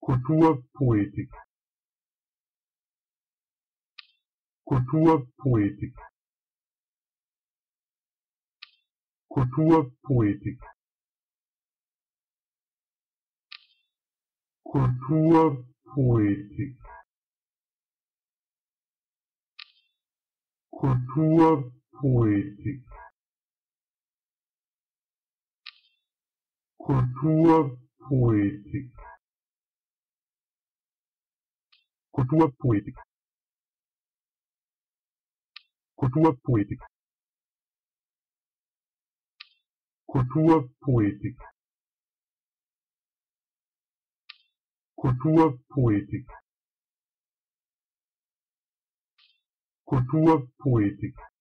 Kulturpoetik, Kulturpoetik, Kulturpoetik, Kulturpoetik, Kulturpoetik, Kulturpoetik, Kulturpoetik, Kulturpoetik, Kulturpoetik, Kulturpoetik, Kulturpoetik,